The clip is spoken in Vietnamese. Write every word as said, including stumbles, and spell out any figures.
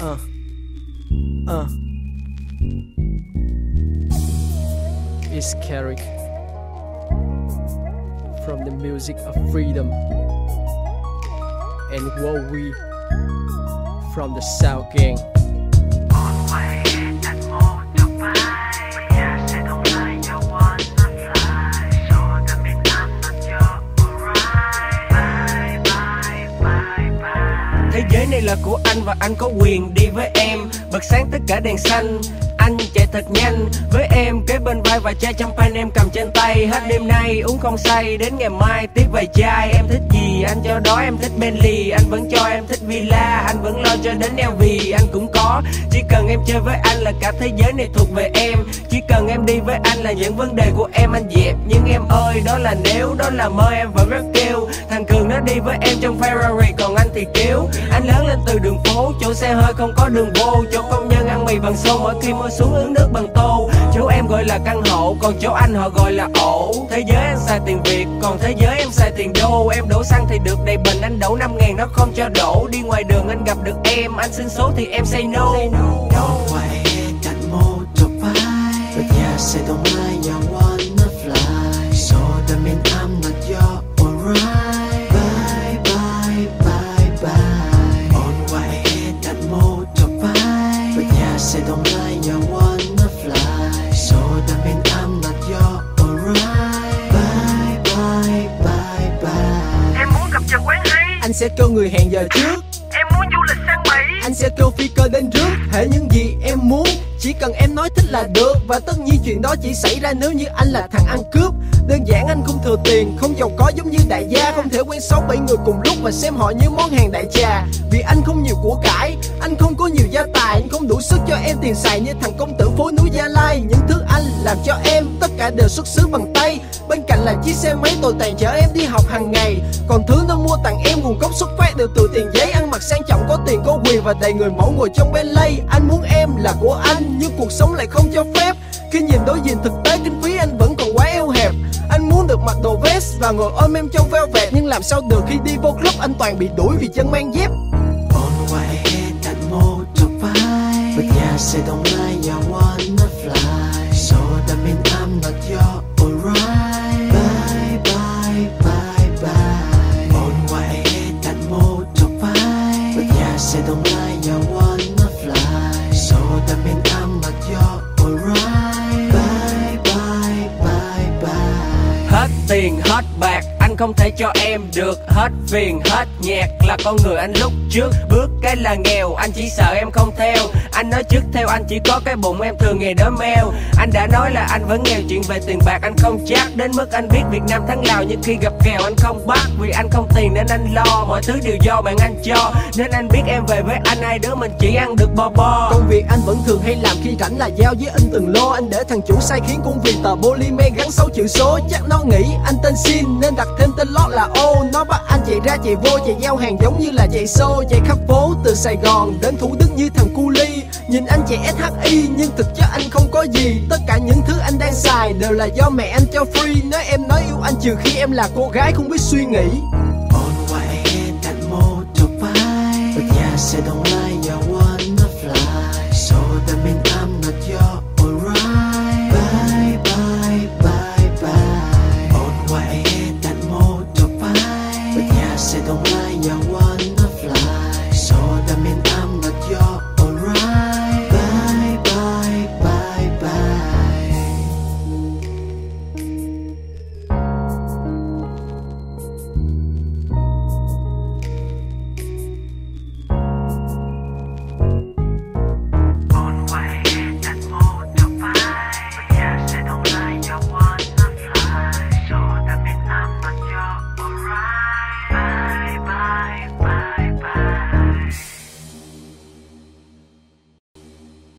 Uh, uh. It's Carrick from the music of freedom, and Wowie from the South Gang. Thế giới này là của anh và anh có quyền đi với em. Bật sáng tất cả đèn xanh, anh chạy thật nhanh với em, kế bên vai và chai champagne em cầm trên tay. Hết đêm nay uống không say, đến ngày mai tiếp vài chai. Em thích gì anh cho đó, em thích Bentley anh vẫn cho, em thích villa anh vẫn lo cho đến eo vì anh cũng có. Chỉ cần em chơi với anh là cả thế giới này thuộc về em. Chỉ cần em đi với anh là những vấn đề của em anh dẹp. Nhưng em ơi đó là nếu, đó là mơ em vẫn rất kêu. Thằng Cường nó đi với em trong Ferrari còn anh thì kêu. Anh lớn lên từ đường phố, chỗ xe hơi không có đường vô, chỗ công nhân ăn mì bằng xô, mỗi khi mưa xuống uống nước bằng tô. Chỗ em gọi là căn hộ, còn chỗ anh họ gọi là ổ. Thế giới anh xài tiền Việt, còn thế giới em xài tiền đô. Em đổ xăng thì được đầy bình, anh đổ năm ngàn nó không cho đổ. Đi ngoài đường anh gặp được em, anh xin số thì em say no. Don't wait, got more to buy, but yes, I don't mind, you wanna fly. So that mean I'm not your alright. Bye, bye, bye, bye. On wait, got more to buy, but yes, I don't mind, you wanna fly. So that mean I'm not your alright. Bye, bye, bye, bye. Em muốn gặp chợ quán hay, Anh sẽ kêu người hẹn giờ trước. em muốn du lịch sang Mỹ, Anh sẽ kêu phi cơ đến trước. Hễ những gì em muốn, chỉ cần em nói thích là được. Và tất nhiên chuyện đó chỉ xảy ra nếu như anh là thằng ăn cướp. Đơn giản anh không thừa tiền, không giàu có giống như đại gia. Không thể quen sáu bảy người cùng lúc và xem họ như món hàng đại trà. Vì anh không nhiều của cải, anh không có nhiều gia tài, anh không đủ sức cho em tiền xài như thằng công tử phố núi Gia Lai. Những thứ anh làm cho em, tất cả đều xuất xứ bằng tay. Bên cạnh là chiếc xe máy tồi tàn chở em đi học hàng ngày. Còn thứ nó mua tặng em nguồn gốc xuất phát đều từ tiền giấy. Ăn mặc sang trọng, có tiền có quyền và đầy người mẫu ngồi trong Bentley. Anh muốn em là của anh, nhưng cuộc sống lại không cho phép. Khi nhìn đối diện thực tế, kinh phí anh vẫn còn quá eo hẹp. Anh muốn được mặc đồ vest và ngồi ôm em trong velvet, nhưng làm sao được khi đi vô club anh toàn bị đuổi vì chân mang dép. On wait, got more to buy, but yes, I don't mind, you wanna fly. So that mean I'm not your alright. Bye, bye, bye, bye. On wait, got more to buy, but yes, I don't mind, you wanna fly. So that mean I'm not your alright. Bye, bye, bye, bye. Hết tiền hết bạc anh không thể cho em được. Hết phiền hết nhạc là con người anh lúc trước. Bước cái là nghèo, anh chỉ sợ em không theo. Anh nói trước theo anh chỉ có cái bụng, em thường ngày đói meo. Anh đã nói là anh vẫn nghèo, chuyện về tiền bạc anh không chắc. Đến mức anh biết Việt Nam thắng Lào, nhưng khi gặp kèo anh không bắt. Vì anh không tiền nên anh lo, mọi thứ đều do bạn anh cho. Nên anh biết em về với anh, hai đứa mình chỉ ăn được bo bo. Công việc anh vẫn thường hay làm khi rảnh là giao với anh từng lô. Anh để thằng chủ sai khiến cũng vì tờ polymer gắn sáu chữ số. Chắc nó nghĩ anh tên Sin nên đặt thêm tên lót là O. Nó bắt anh chạy ra chạy vô, chạy giao hàng giống như là chạy xô. Chạy khắp phố từ Sài Gòn đến Thủ Đức như thằng cu ly. Nhìn anh chạy ét hát i nhưng thực chất anh không có gì. Tất cả những thứ anh đang xài đều là do mẹ anh cho free. Nếu em nói yêu anh trừ khi em là cô gái không biết suy nghĩ. On wait, got more to buy, but yes, I don't mind,